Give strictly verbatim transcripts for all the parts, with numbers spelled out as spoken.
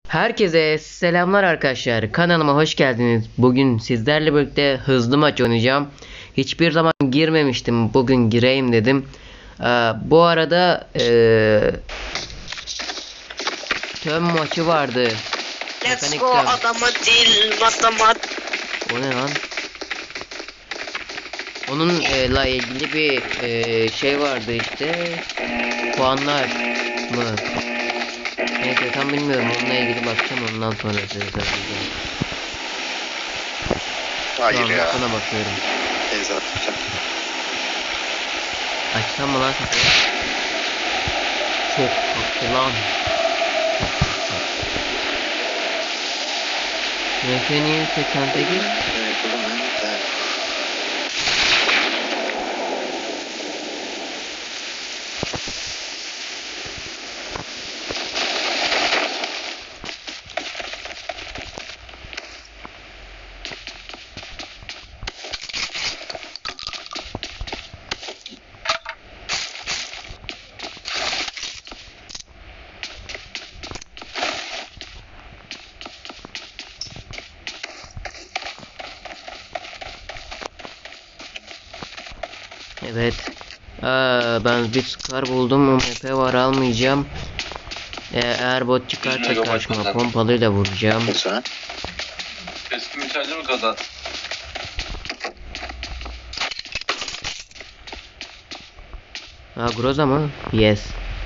Herkese selamlar arkadaşlar. Kanalıma hoş geldiniz. Bugün sizlerle birlikte hızlı maç oynayacağım. Hiçbir zaman girmemiştim. Bugün gireyim dedim. Ee, bu arada ee, tüm maçı vardı. Let's Mekanik go tüm. adama değil matematik. O ne lan? Onunla e, ilgili bir e, şey vardı işte. Puanlar mı? Neyse tam bilmiyorum. Onunla ilgili bakacağım, ondan sonra size söyleyeceğim. Hayır Şu an ya. buna bakıyorum. Teyze atacağım. Açsam mı lan kapıyı? Çok tatlı lan. Mekanik seksen sekiz. Evet. Aa, ben bir Scar buldum. M P var, almayacağım. Ee, eğer bot çıkarsa karşıma pompalıyla vuracağım. Mesela. Eski müsaade mi kadar? Ha, Groza mı? Yes.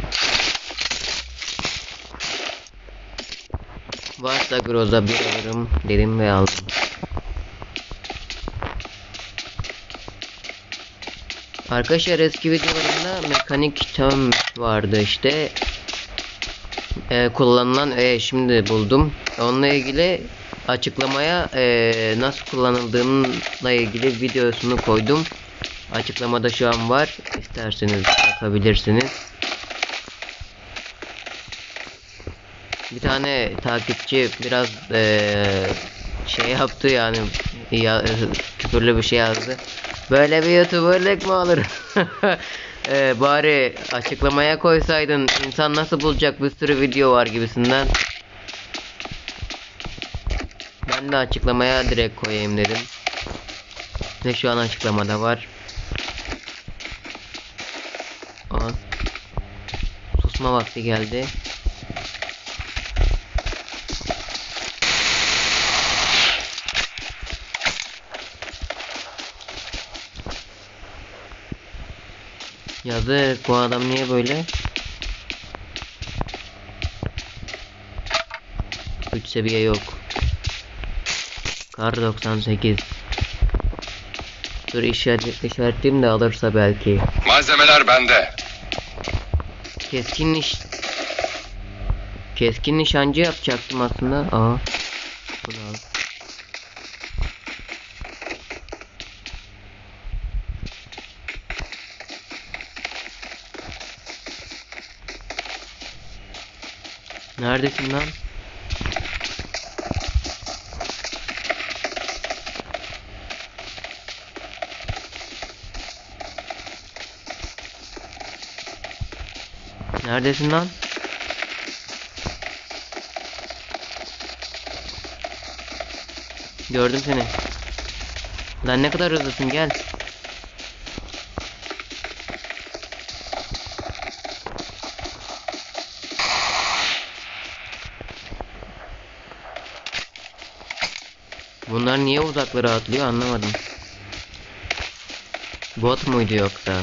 Varsa Groza bir alırım dedim ve aldım. Arkadaşlar eski videolarımda mekanik term vardı işte. Ee, kullanılan e, şimdi buldum. Onunla ilgili açıklamaya e, nasıl kullanıldığıyla ilgili videosunu koydum. Açıklamada şu an var. İsterseniz bakabilirsiniz. Bir tane takipçi biraz e, şey yaptı yani, ya, küfürlü bir şey yazdı. Böyle bir youtuberlık mı olur? e, bari açıklamaya koysaydın, insan nasıl bulacak, bir sürü video var gibisinden. Ben de açıklamaya direkt koyayım dedim. Ve şu an açıklamada var. Aa, susma vakti geldi. Yazık, bu adam niye böyle? üç seviye yok. Kar doksan sekiz. Dur, işaret, işaretleyeyim de alırsa belki. Malzemeler bende. Keskin niş... Keskin nişancı yapacaktım aslında. Aa. Bunu al. Neredesin lan? Neredesin lan? Gördüm seni. Lan ne kadar hızlısın, gel. Bunlar niye uzaklara atlıyor anlamadım. Bot muydu yoksa?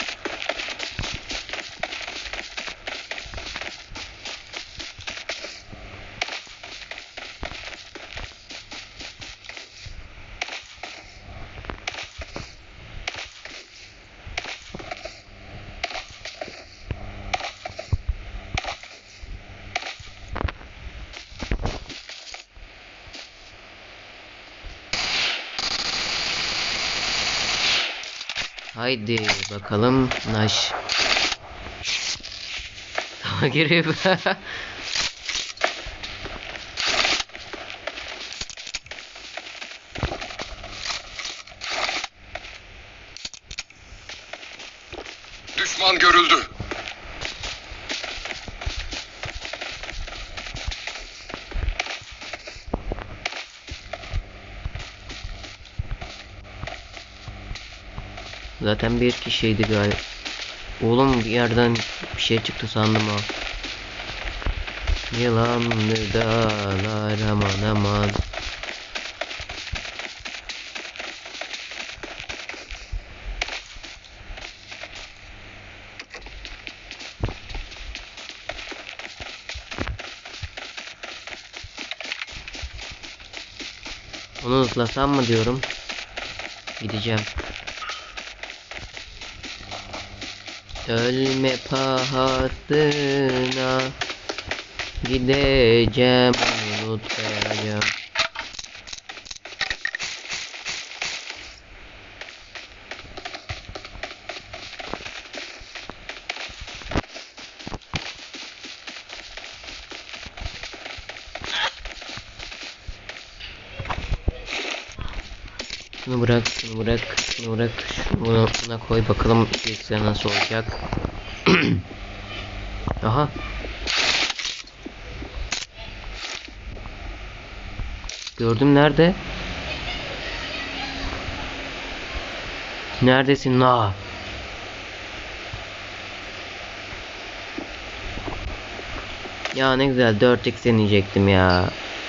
Haydi bakalım Naş. Tamam, girip. Düşman görüldü. Zaten bir kişiydi galiba. Oğlum bir yerden bir şey çıktı sandım ha. Yılanlı dağlar aman aman. Onu ıslasam mı diyorum. Gideceğim. Ölme pahasına gideceğim, unutmayacağım. Şunu bırak, şunu bırak, şunu bırak, şunu buna koy bakalım bilgisayar nasıl olacak. Aha. Gördüm, nerede? Neredesin la? Ya ne güzel dört x deneyecektim ya.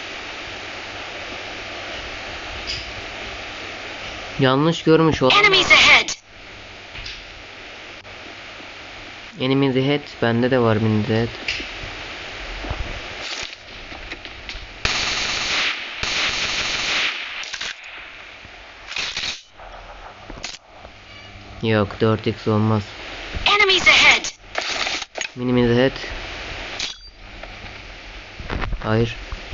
Yanlış görmüş oldum. Enemies ahead! Enemies ahead. Bende de var enemies ahead. Yok, dört x olmaz. Enemies ahead! Enemies ahead. Hayır.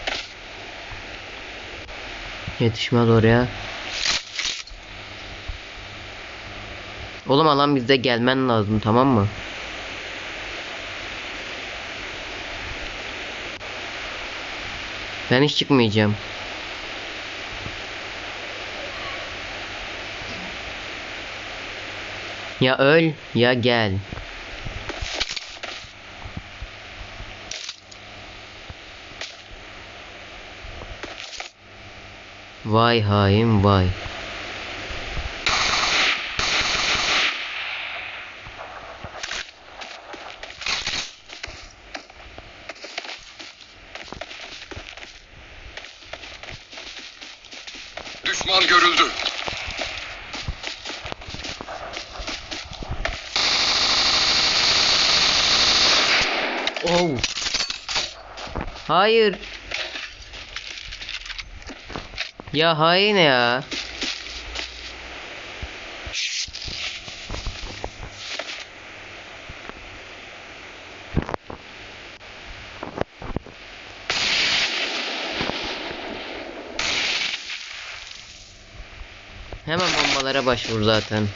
Yetişmez oraya. Oğlum alan bizde, gelmen lazım, tamam mı? Ben hiç çıkmayacağım. Ya öl ya gel. Vay hain vay. Düşman görüldü. Oh. Hayır. Ya hain ya. Hemen bombalara başvur zaten.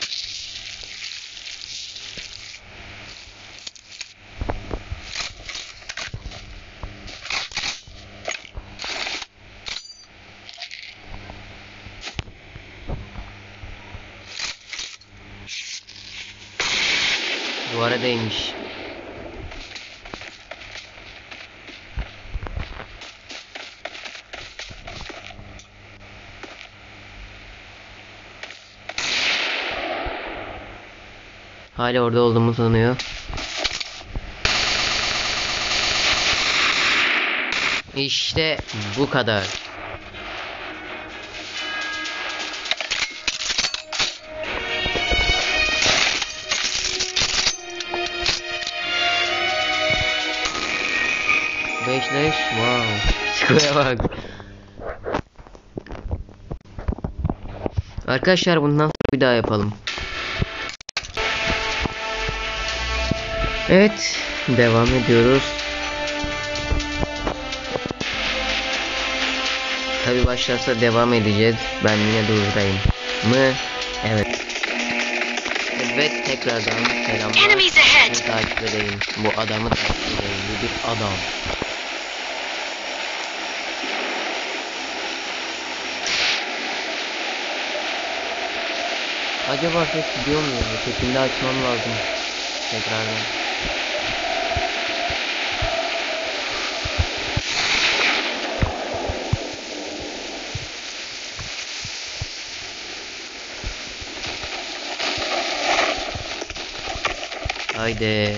Duvara değmiş. Hala orada olduğumu sanıyor. İşte bu kadar. Beş leş, wow. Psikoya bak. Arkadaşlar bundan sonra bir daha yapalım. Evet, devam ediyoruz. Tabi başlarsa devam edeceğiz. Ben yine durdurayım mı? Evet. Evet, tekrardan selamlar. Enemies ahead! Ben takip edeyim. Bu adamı takip edeyim. Bu bir adam. Acaba ses gidiyor mu ya? Sesini de açmam lazım. Tekrardan. Haydi.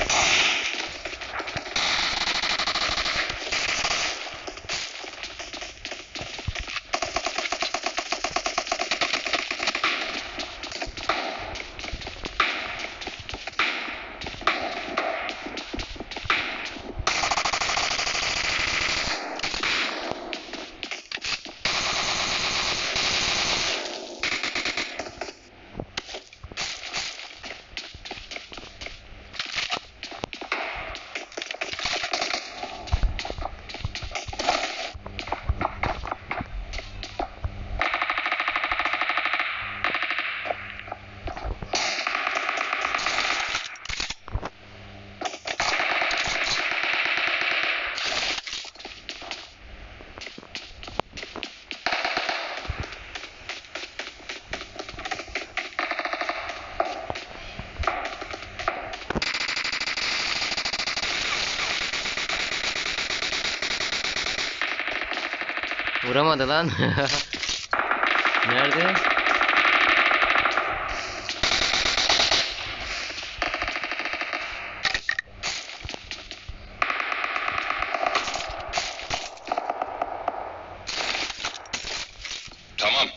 Vuramadı lan. Nerede? Tamam.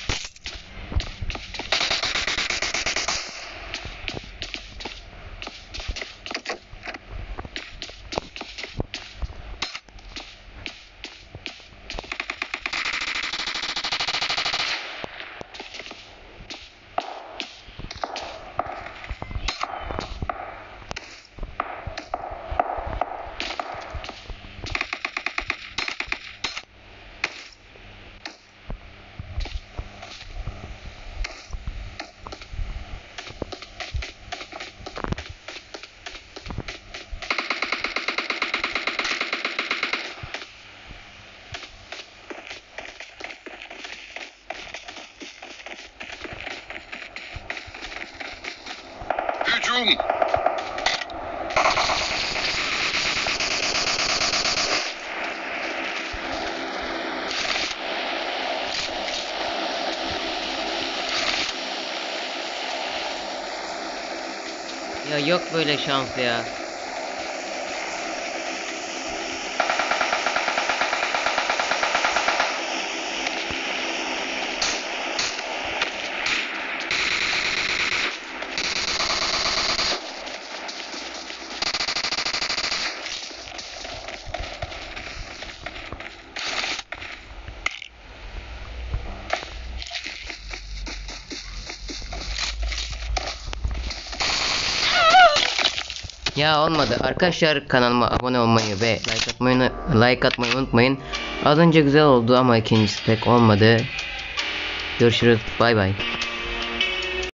Hücum! Ya yok böyle şans ya. Ya olmadı. Arkadaşlar kanalıma abone olmayı ve like atmayı like atmayı unutmayın. Az önce güzel oldu ama ikincisi pek olmadı. Görüşürüz. Bay bay.